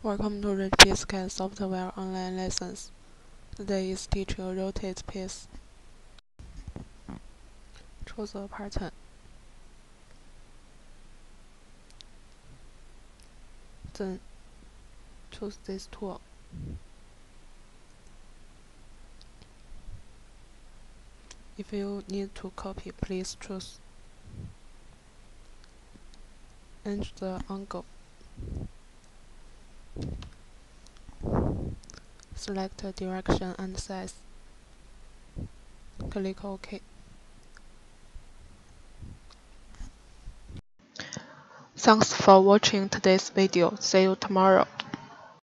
Welcome to RichPSCAD Software Online Lessons. Today is teacher rotate piece. Choose a pattern. Then choose this tool. If you need to copy, please choose. Enter the angle. Select the direction and size. Click OK. Thanks for watching today's video. See you tomorrow.